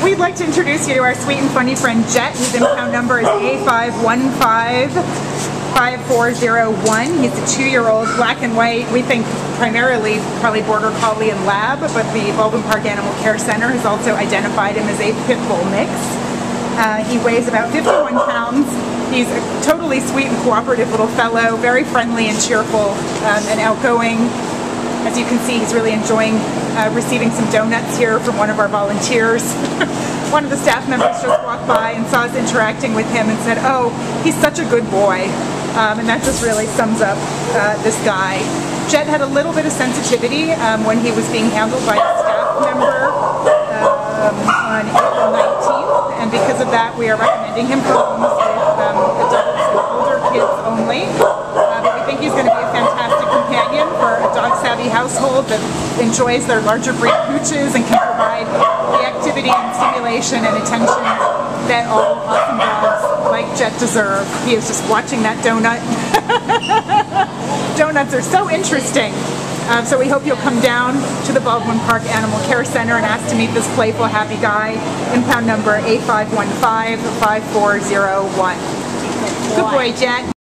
We'd like to introduce you to our sweet and funny friend Jet. His impound number is A5155401. He's a 2-year-old black and white. We think primarily probably border collie and lab, but the Baldwin Park Animal Care Center has also identified him as a pit bull mix. He weighs about 51 pounds. He's a totally sweet and cooperative little fellow, very friendly and cheerful and outgoing. As you can see, he's really enjoying receiving some donuts here from one of our volunteers. One of the staff members just walked by and saw us interacting with him and said, "Oh, he's such a good boy." And that just really sums up this guy. Jet had a little bit of sensitivity when he was being handled by a staff member on April 19th, and because of that we are recommending him for homes with adults and older kids only. But we think he's going to be a fantastic companion for a dog-savvy household that enjoys their larger breed pooches and can provide the activity and stimulation and attention that all awesome dogs like Jet deserve. He is just watching that donut. Donuts are so interesting. So we hope you'll come down to the Baldwin Park Animal Care Center and ask to meet this playful, happy guy. Impound number A5155401. Good boy, Jet.